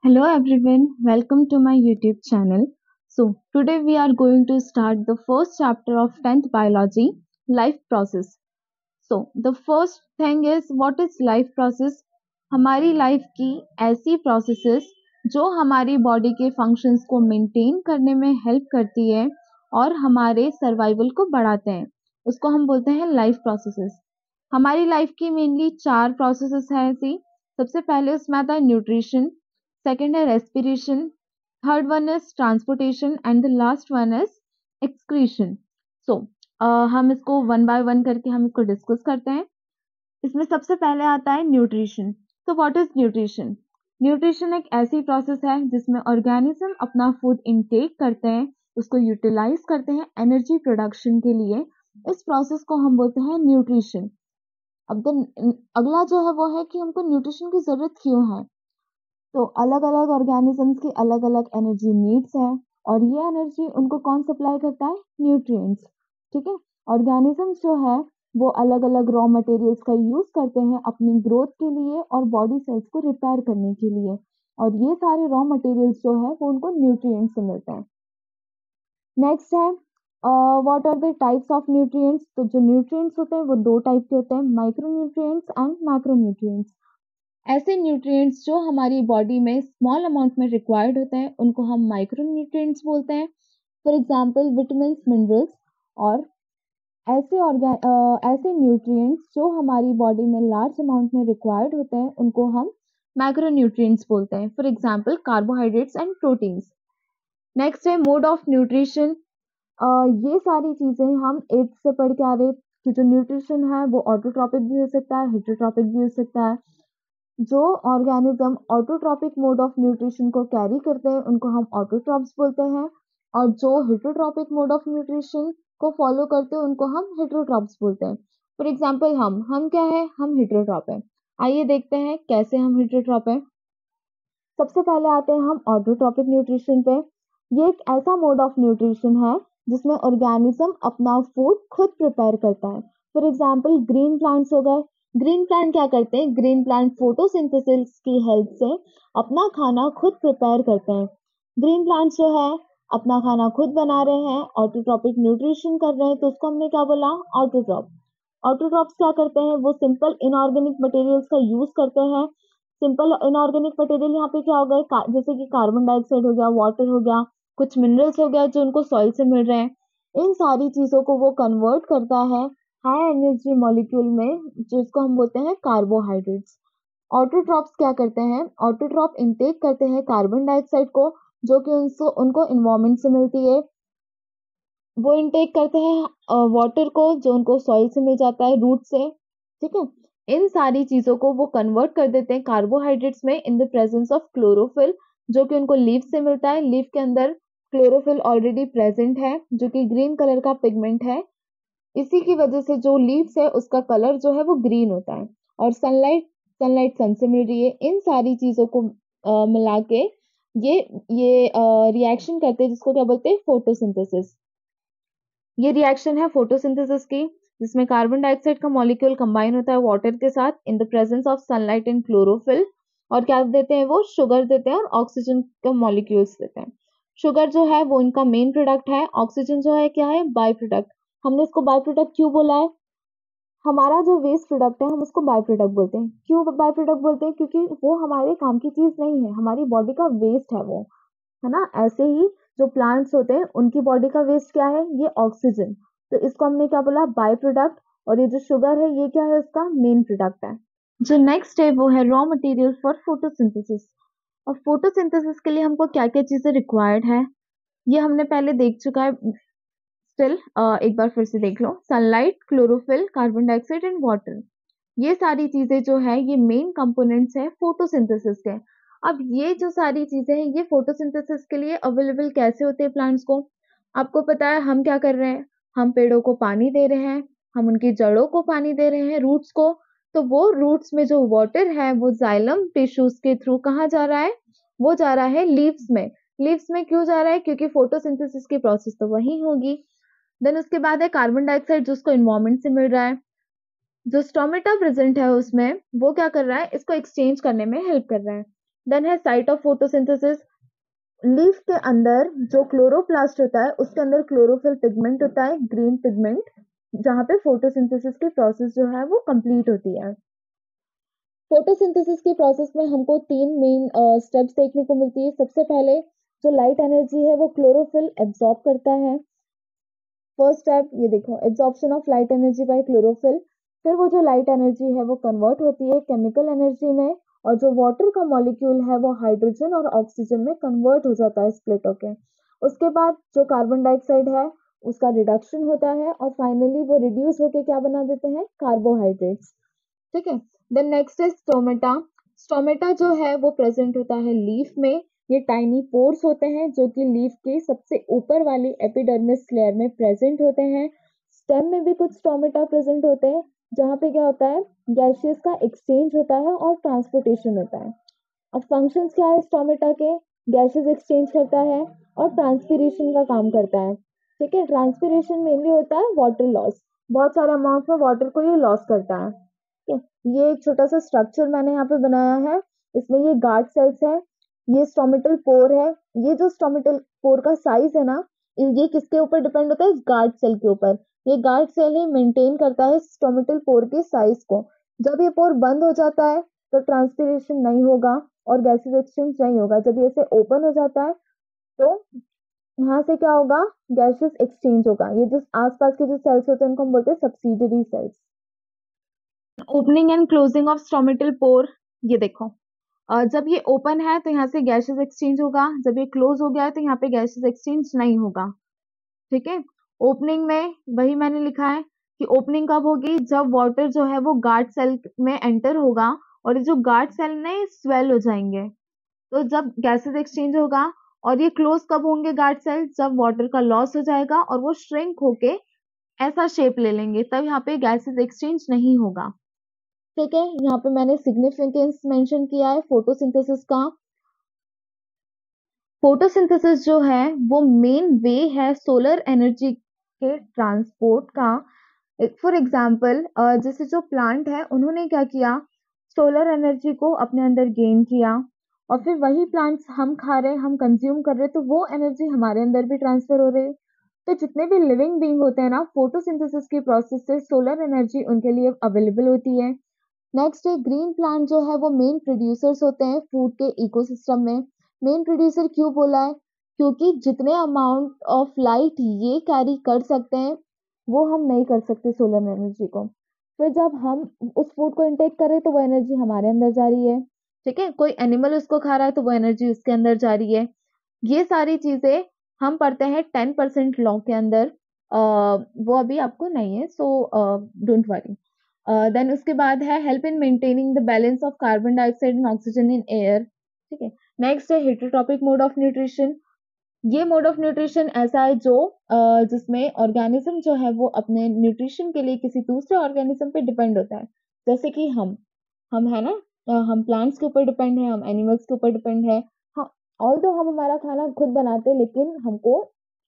Hello everyone, welcome to my YouTube channel. So, today we are going to start the first chapter of 10th biology, life process. So, the first thing is what is life process? हमारी life की ऐसी processes जो हमारी body के functions को maintain करने में help करती है और हमारे सर्वाइवल को बढ़ाते हैं, उसको हम बोलते हैं लाइफ प्रोसेसेस। हमारी लाइफ की मेनली 4 प्रोसेसेस है ऐसी। सबसे पहले उसमें आता है न्यूट्रिशन, सेकंड है respiration, third one is transportation and the last one is excretion. So हम इसको वन बाय वन करके हम इसको डिस्कस करते हैं। इसमें सबसे पहले आता है न्यूट्रिशन। तो व्हाट इज न्यूट्रिशन? न्यूट्रिशन एक ऐसी प्रोसेस है जिसमें ऑर्गेनिज्म अपना फूड इनटेक करते हैं, उसको यूटिलाइज करते हैं एनर्जी प्रोडक्शन के लिए। इस प्रोसेस को हम बोलते हैं न्यूट्रिशन। अब अगला जो है वो है कि हमको न्यूट्रिशन की जरूरत क्यों है। तो अलग अलग ऑर्गेनिजम्स की अलग अलग एनर्जी नीड्स है और ये एनर्जी उनको कौन सप्लाई करता है? न्यूट्रिएंट्स। ठीक है, ऑर्गेनिजम्स जो है वो अलग अलग रॉ मटेरियल्स का यूज करते हैं अपनी ग्रोथ के लिए और बॉडी सेल्स को रिपेयर करने के लिए, और ये सारे रॉ मटेरियल्स जो है वो उनको न्यूट्रिएंट्स से मिलते हैं। नेक्स्ट है what are the types of nutrients. तो जो न्यूट्रिएंट्स होते हैं वो दो टाइप के होते हैं, micro nutrients and macro nutrients. ऐसे न्यूट्रिएंट्स जो हमारी बॉडी में स्मॉल अमाउंट में रिक्वायर्ड होते हैं उनको हम माइक्रो न्यूट्रिएंट्स बोलते हैं। For example vitamins, minerals. और ऐसे न्यूट्रिएंट्स जो हमारी बॉडी में लार्ज अमाउंट में रिक्वायर्ड होते हैं उनको हम मैक्रो न्यूट्रिएंट्स बोलते हैं। For example carbohydrates and proteins. Next है मोड ऑफ न्यूट्रिशन। ये सारी चीज़ें हम 8th से पढ़ के आ रहे कि जो न्यूट्रिशन है वो ऑटोट्रॉपिक भी हो सकता है, हेटरोट्रॉपिक भी हो सकता है। जो organism autotrophic mode of nutrition को कैरी करते हैं उनको हम ऑटोट्रॉप्स बोलते हैं, और जो हेटरोट्रॉपिक मोड ऑफ न्यूट्रिशन को फॉलो करते हैं उनको हम हेटरोट्रॉप्स बोलते हैं। फॉर एग्जांपल हम क्या है? हम हेटरोट्रॉप हैं। आइए देखते हैं कैसे हम हेटरोट्रॉप हैं। सबसे पहले आते हैं हम ऑटोट्रॉपिक न्यूट्रिशन पे। ये एक ऐसा मोड ऑफ न्यूट्रिशन है जिसमें ऑर्गेनिज्म अपना फूड खुद प्रिपेयर करता है। फॉर एग्जांपल ग्रीन प्लांट्स हो गए। ग्रीन प्लांट क्या करते हैं? ग्रीन प्लांट फोटोसिंथेसिस की हेल्प से अपना खाना खुद प्रिपेयर करते हैं। ग्रीन प्लांट्स जो है अपना खाना खुद बना रहे हैं, ऑटोट्रॉपिक न्यूट्रिशन कर रहे हैं, तो उसको हमने क्या बोला? ऑटोट्रॉप। ऑटोट्रॉप्स क्या करते हैं? वो सिंपल इनऑर्गेनिक मटेरियल्स का यूज करते हैं। सिंपल इनऑर्गेनिक मटेरियल यहाँ पे क्या हो गए? जैसे कि कार्बन डाइऑक्साइड हो गया, वाटर हो गया, कुछ मिनरल्स हो गया जो उनको सॉइल से मिल रहे हैं। इन सारी चीजों को वो कन्वर्ट करता है हाई एनर्जी मॉलिक्यूल में, जिसको हम बोलते हैं कार्बोहाइड्रेट्स। ऑटोट्रॉप्स क्या करते हैं? ऑटोट्रॉप इनटेक करते हैं कार्बन डाइऑक्साइड को जो कि उनको इन्वायरमेंट से मिलती है। वो इनटेक करते हैं वाटर को जो उनको सॉइल से मिल जाता है, रूट से। ठीक है, इन सारी चीजों को वो कन्वर्ट कर देते हैं कार्बोहाइड्रेट्स में in the presence of chlorophyll, जो कि उनको लीफ से मिलता है। लीफ के अंदर क्लोरोफिल ऑलरेडी प्रेजेंट है जो कि ग्रीन कलर का पिगमेंट है। इसी की वजह से जो लीव्स है उसका कलर जो है वो ग्रीन होता है, और सनलाइट सन से मिल रही है। इन सारी चीजों को मिला के ये रिएक्शन करते हैं जिसको क्या बोलते हैं? फोटोसिंथेसिस। ये रिएक्शन है फोटोसिंथेसिस की, जिसमें कार्बन डाइऑक्साइड का मॉलिक्यूल कंबाइन होता है वाटर के साथ in the presence of sunlight and chlorophyll, और क्या देते हैं? वो शुगर देते हैं और ऑक्सीजन का मॉलिक्यूल्स देते हैं। शुगर जो है वो इनका मेन प्रोडक्ट है, ऑक्सीजन जो है क्या है? By product. हमने इसको बाय प्रोडक्ट क्यों बोला है? हमारा जो वेस्ट प्रोडक्ट है हम उसको बाय प्रोडक्ट बोलते हैं। क्यों बाय प्रोडक्ट बोलते हैं? क्योंकि वो हमारे काम की चीज नहीं है, हमारी बॉडी का वेस्ट है वो, है ना। ऐसे ही जो प्लांट्स होते हैं उनकी बॉडी का वेस्ट क्या है? ये ऑक्सीजन। तो इसको हमने क्या बोला? By product. और ये जो शुगर है ये क्या है? उसका मेन प्रोडक्ट है। जो नेक्स्ट है वो है रॉ मटेरियल फॉर फोटोसिंथेसिस। और फोटोसिंथेसिस के लिए हमको क्या क्या चीजें रिक्वायर्ड है ये हमने पहले देख चुका है। स्टिल एक बार फिर से देख लो। Sunlight, chlorophyll, carbon dioxide and water, ये सारी चीजें जो है ये मेन कंपोनेंट्स है फोटोसिंथेसिस के। अब ये जो सारी चीजें हैं ये फोटोसिंथेसिस के लिए अवेलेबल कैसे होते हैं प्लांट्स को? आपको पता है हम क्या कर रहे हैं? हम पेड़ों को पानी दे रहे हैं, हम उनकी जड़ों को पानी दे रहे हैं, रूट्स को। तो वो रूट्स में जो वाटर है वो जाइलम टिश्यूज के थ्रू कहाँ जा रहा है? वो जा रहा है लीव्स में। लीव्स में क्यों जा रहा है? क्योंकि फोटोसिंथेसिस की प्रोसेस तो वही होगी। देन उसके बाद है कार्बन डाइऑक्साइड जो उसको इन्वायरमेंट से मिल रहा है। जो स्टोमेटा प्रेजेंट है उसमें वो क्या कर रहा है? इसको एक्सचेंज करने में हेल्प कर रहा है। देन है साइट ऑफ फोटोसिंथेसिस। लीफ के अंदर जो क्लोरोप्लास्ट होता है उसके अंदर क्लोरोफिल पिगमेंट होता है, ग्रीन पिगमेंट, जहाँ पे फोटोसिंथेसिस की प्रोसेस जो है वो कंप्लीट होती है। फोटोसिंथेसिस की प्रोसेस में हमको तीन मेन स्टेप्स देखने को मिलती है। सबसे पहले जो लाइट एनर्जी है वो क्लोरोफिल एब्जॉर्ब करता है। फर्स्ट स्टेप ये देखो, absorption of light energy by chlorophyll. फिर वो जो लाइट एनर्जी है वो कन्वर्ट होती है केमिकल एनर्जी में, और जो वाटर का मॉलिक्यूल है वो हाइड्रोजन और ऑक्सीजन में कन्वर्ट हो जाता है स्प्लिट होके। उसके बाद जो कार्बन डाइऑक्साइड है उसका रिडक्शन होता है और फाइनली वो रिड्यूस होके क्या बना देते हैं, कार्बोहाइड्रेट्स। ठीक है। देन नेक्स्ट है स्टोमेटा। स्टोमेटा जो है वो प्रेजेंट होता है लीफ में। ये टाइनी पोर्स होते हैं जो कि लीफ के सबसे ऊपर वाली एपिडर्मिस लेयर में प्रेजेंट होते हैं। स्टेम में भी कुछ स्टोमेटा प्रेजेंट होते हैं जहाँ पे क्या होता है, गैसेस का एक्सचेंज होता है और ट्रांसपोर्टेशन होता है। अब फंक्शंस क्या है स्टोमेटा के, गैसेस एक्सचेंज करता है और ट्रांसपीरेशन का काम करता है। ठीक है, ट्रांसपीरेशन मेनली होता है वाटर लॉस, बहुत सारे अमाउंट में वाटर को ये लॉस करता है। ठीक है, ये एक छोटा सा स्ट्रक्चर मैंने यहाँ पे बनाया है, इसमें ये गार्ड सेल्स है, ये स्टोमेटल पोर है। ये जो स्टोमेटल पोर का साइज है ना, ये किसके ऊपर डिपेंड होता है, इस गार्ड सेल के ऊपर। ये गार्ड सेल ही मेंटेन करता है स्टोमेटल पोर के साइज को। जब ये पोर बंद हो जाता है तो ट्रांसपीरेशन नहीं होगा और गैसेस एक्सचेंज नहीं होगा। जब ये ऐसे ओपन हो जाता है तो यहाँ से क्या होगा, गैसेस एक्सचेंज होगा। ये जो आसपास के जो सेल्स होते हैं उनको हम बोलते हैं subsidiary cells. Opening and closing of stomatal pore, ये देखो, जब ये ओपन है तो यहाँ से गैसेस एक्सचेंज होगा, जब ये क्लोज हो गया है तो यहाँ पे गैसेस एक्सचेंज नहीं होगा। ठीक है, ओपनिंग में वही मैंने लिखा है कि ओपनिंग कब होगी, जब वाटर जो है वो गार्ड सेल में एंटर होगा और ये जो गार्ड सेल ने स्वेल हो जाएंगे, तो जब गैसेस एक्सचेंज होगा। और ये क्लोज कब होंगे गार्ड सेल, जब वाटर का लॉस हो जाएगा और वो श्रिंक होके ऐसा शेप ले लेंगे, तब यहाँ पे गैसेस एक्सचेंज नहीं होगा। ठीक है, यहाँ पे मैंने सिग्निफिकेंस मेंशन किया है फोटोसिंथेसिस का। फोटोसिंथेसिस जो है वो मेन वे है सोलर एनर्जी के ट्रांसपोर्ट का। फॉर एग्जाम्पल जैसे जो प्लांट है उन्होंने क्या किया, सोलर एनर्जी को अपने अंदर गेन किया और फिर वही प्लांट्स हम खा रहे, हम कंज्यूम कर रहे, तो वो एनर्जी हमारे अंदर भी ट्रांसफर हो रही। तो जितने भी लिविंग बीइंग होते हैं ना, फोटोसिंथेसिस की प्रोसेस से सोलर एनर्जी उनके लिए अवेलेबल होती है। नेक्स्ट है ग्रीन प्लांट जो है वो मेन प्रोड्यूसर्स होते हैं फूड के इकोसिस्टम में। मेन प्रोड्यूसर क्यों बोला है, क्योंकि जितने अमाउंट ऑफ लाइट ये कैरी कर सकते हैं वो हम नहीं कर सकते सोलर एनर्जी को। फिर जब हम उस फूड को इंटेक कर रहे हैं तो वो एनर्जी हमारे अंदर जा रही है। ठीक है, कोई एनिमल उसको खा रहा है तो वो एनर्जी उसके अंदर जा रही है। ये सारी चीजें हम पढ़ते हैं 10% लॉ के अंदर। वो अभी आपको नहीं है, सो डोंट वरी। देन उसके बाद है help in maintaining the balance of carbon dioxide and oxygen in air. ठीक है, नेक्स्ट है हेटेरोट्रॉपिक मोड ऑफ न्यूट्रिशन। ये मोड ऑफ न्यूट्रिशन ऐसा है जो जिसमें ऑर्गेनिज्म जो है वो अपने न्यूट्रिशन के लिए किसी दूसरे ऑर्गेनिज्म पे डिपेंड होता है। जैसे कि हम है ना, हम प्लांट्स के ऊपर डिपेंड है, हम एनिमल्स के ऊपर डिपेंड है। हाँ, ऑल्दो हम हमारा खाना खुद बनाते हैं लेकिन हमको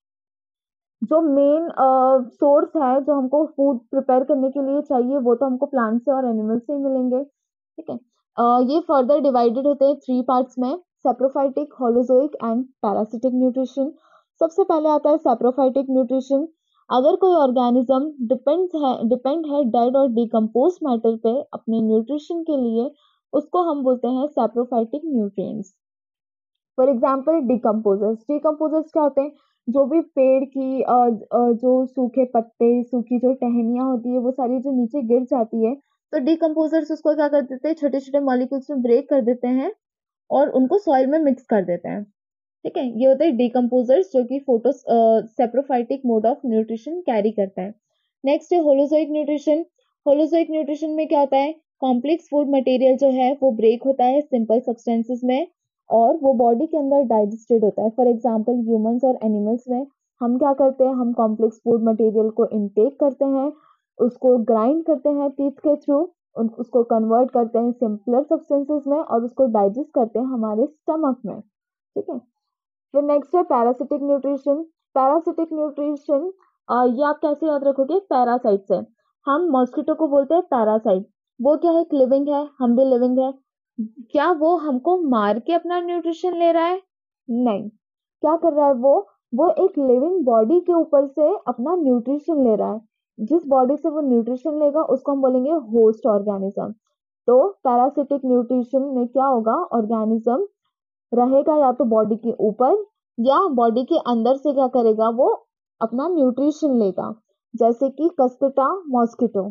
जो मेन सोर्स है जो हमको फूड प्रिपेयर करने के लिए चाहिए वो तो हमको प्लांट से और एनिमल से ही मिलेंगे। ठीक है, ये फर्दर डिवाइडेड होते हैं 3 पार्ट्स में, saprophytic, holozoic and parasitic nutrition. सबसे पहले आता है सेप्रोफाइटिक न्यूट्रिशन। अगर कोई ऑर्गेनिज्म डिपेंड है डेड और डिकम्पोज मैटर पे अपने न्यूट्रिशन के लिए, उसको हम बोलते हैं saprophytic nutrients. For example decomposers. Decomposers क्या होते हैं, जो भी पेड़ की जो सूखे पत्ते, सूखी जो टहनियाँ होती है वो सारी जो नीचे गिर जाती है, तो डिकम्पोजर्स उसको क्या कर देते हैं, छोटे छोटे मॉलिक्यूल्स में ब्रेक कर देते हैं और उनको सॉइल में मिक्स कर देते हैं। ठीक है, ये होते हैं डिकम्पोजर्स जो कि photo saprophytic mode of nutrition carry करता है। नेक्स्ट है होलोजोइक न्यूट्रिशन। होलोजोइक न्यूट्रिशन में क्या होता है, कॉम्प्लेक्स फूड मटेरियल जो है वो ब्रेक होता है सिंपल सब्सटेंसेस में और वो बॉडी के अंदर डाइजेस्टेड होता है। फॉर एग्जाम्पल ह्यूमंस और एनिमल्स में हम क्या करते हैं, हम कॉम्प्लेक्स फूड मटेरियल को इनटेक करते हैं, उसको ग्राइंड करते हैं टीथ के थ्रू, उसको कन्वर्ट करते हैं सिंपलर सब्सटेंसेस में और उसको डाइजेस्ट करते हैं हमारे स्टमक में। ठीक है, फिर नेक्स्ट है पैरासिटिक न्यूट्रिशन। पैरासिटिक न्यूट्रिशन ये आप कैसे याद रखोगे, पैरासाइट से। हम मॉस्किटो को बोलते हैं पैरासाइट। वो क्या है, लिविंग है, हम भी लिविंग है। क्या वो हमको मार के अपना न्यूट्रिशन ले रहा है? नहीं। क्या कर रहा है वो एक लिविंग बॉडी के ऊपर से अपना न्यूट्रिशन ले रहा है। जिस बॉडी से वो न्यूट्रिशन लेगा उसको हम बोलेंगे होस्ट ऑर्गेनिज्म। तो पैरासिटिक न्यूट्रिशन में क्या होगा, ऑर्गेनिज्म रहेगा या तो बॉडी के ऊपर या बॉडी के अंदर से क्या करेगा, वो अपना न्यूट्रिशन लेगा, जैसे कि कस्कटा मॉस्किटो।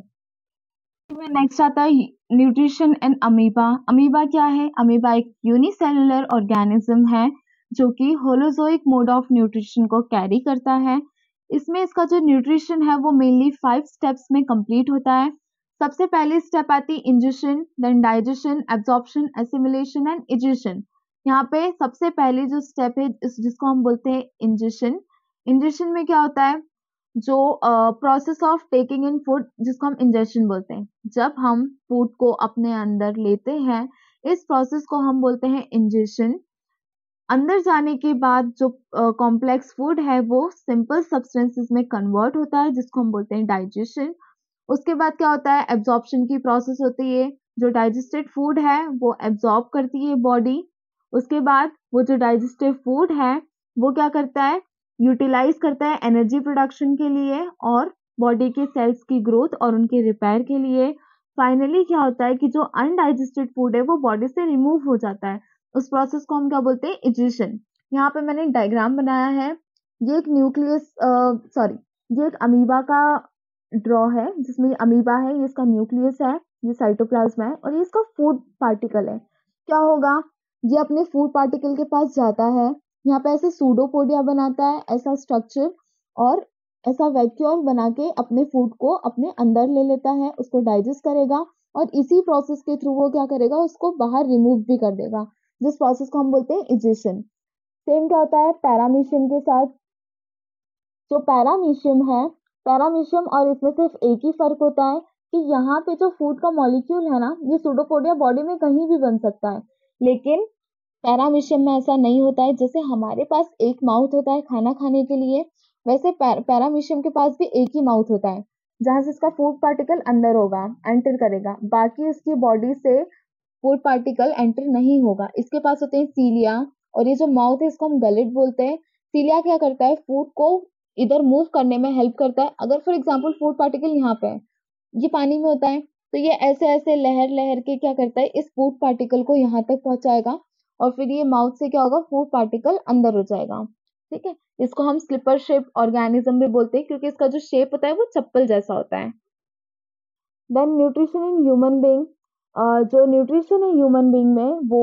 में नेक्स्ट आता है न्यूट्रिशन एंड अमीबा। अमीबा क्या है? अमीबा एक यूनिसेलुलर ऑर्गेनिज्म है जो कि होलोजोइक मोड ऑफ न्यूट्रिशन को कैरी करता है। इसमें इसका जो न्यूट्रिशन है वो मेनली 5 स्टेप्स में कंप्लीट होता है। सबसे पहली स्टेप आती है ingestion, then digestion, absorption, assimilation and egestion. यहाँ पे सबसे पहले जो स्टेप है जिसको हम बोलते हैं इंजेशन। इंजेशन में क्या होता है, जो process of taking in food जिसको हम इंजेशन बोलते हैं। जब हम फूड को अपने अंदर लेते हैं, इस प्रोसेस को हम बोलते हैं इंजेशन। अंदर जाने के बाद जो कॉम्प्लेक्स फूड है वो सिंपल सब्सटेंसेस में कन्वर्ट होता है जिसको हम बोलते हैं डाइजेशन। उसके बाद क्या होता है, एब्जॉर्प्शन की प्रोसेस होती है। जो डाइजेस्टेड फूड है वो एब्जॉर्ब करती है बॉडी। उसके बाद वो जो डाइजेस्टेड फूड है वो क्या करता है, यूटिलाइज करता है एनर्जी प्रोडक्शन के लिए और बॉडी के सेल्स की ग्रोथ और उनके रिपेयर के लिए। फाइनली क्या होता है कि जो अनडाइजेस्टेड फूड है वो बॉडी से रिमूव हो जाता है। उस प्रोसेस को हम क्या बोलते हैं, इजेशन। यहाँ पे मैंने डायग्राम बनाया है। ये एक न्यूक्लियस सॉरी ये एक अमीबा का ड्रॉ है जिसमें अमीबा है, ये इसका न्यूक्लियस है, ये साइटोप्लाज्म है और ये इसका फूड पार्टिकल है। क्या होगा, ये अपने फूड पार्टिकल के पास जाता है, यहाँ पे ऐसे सूडोपोडिया बनाता है, ऐसा स्ट्रक्चर, और ऐसा वैक्यूल बना के अपने फूड को अपने अंदर ले लेता है, उसको डाइजेस्ट करेगा और इसी प्रोसेस के थ्रू वो क्या करेगा, उसको बाहर रिमूव भी कर देगा, जिस प्रोसेस को हम बोलते हैं इजेशन। सेम क्या होता है पैरामीशियम के साथ। जो पैरामीशियम है, पैरामीशियम और इसमें सिर्फ एक ही फर्क होता है कि यहाँ पे जो फूड का मॉलिक्यूल है ना, ये सूडोपोडिया बॉडी में कहीं भी बन सकता है, लेकिन पैरामीशियम में ऐसा नहीं होता है। जैसे हमारे पास एक माउथ होता है खाना खाने के लिए, वैसे पैरामीशियम के पास भी एक ही माउथ होता है जहां से इसका फूड पार्टिकल अंदर होगा, एंटर करेगा, बाकी इसकी बॉडी से फूड पार्टिकल एंटर नहीं होगा। इसके पास होते हैं सीलिया, और ये जो माउथ है इसको हम गलेट बोलते हैं। सीलिया क्या करता है, फूड को इधर मूव करने में हेल्प करता है। अगर फॉर एग्जाम्पल फूड पार्टिकल यहाँ पे है, ये पानी में होता है, तो ये ऐसे ऐसे लहर लहर के क्या करता है, इस फूड पार्टिकल को यहाँ तक पहुंचाएगा और फिर ये माउथ से क्या होगा, फूड पार्टिकल अंदर हो जाएगा। ठीक है, इसको हम स्लिपर शेप ऑर्गेनिज्म भी बोलते हैं क्योंकि इसका जो शेप होता है वो चप्पल जैसा होता है। Then nutrition in human being. जो न्यूट्रिशन है ह्यूमन बीइंग में वो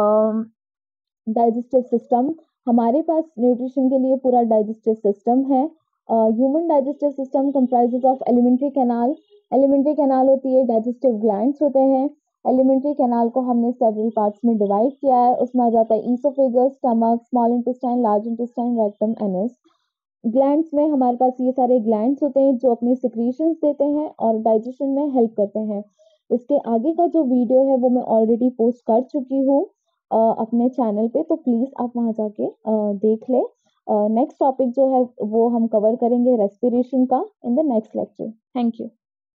डाइजेस्टिव सिस्टम, हमारे पास न्यूट्रिशन के लिए पूरा डाइजेस्टिव सिस्टम है। Human digestive system comprises of alimentary canal. Alimentary canal होती है, डाइजेस्टिव ग्लैंड्स होते हैं। एलिमेंट्री कैनाल को हमने सेवरल पार्ट्स में डिवाइड किया है। उसमें आ जाता है oesophagus, stomach, small intestine, large intestine, rectum, anus. Glands में हमारे पास ये सारे ग्लैंड्स होते हैं जो अपनी सिक्रीशंस देते हैं और डाइजेशन में हेल्प करते हैं। इसके आगे का जो वीडियो है वो मैं ऑलरेडी पोस्ट कर चुकी हूँ अपने चैनल पे, तो प्लीज आप वहां जाके देख ले। नेक्स्ट टॉपिक जो है वो हम कवर करेंगे रेस्पिरेशन का in the next lecture. Thank you.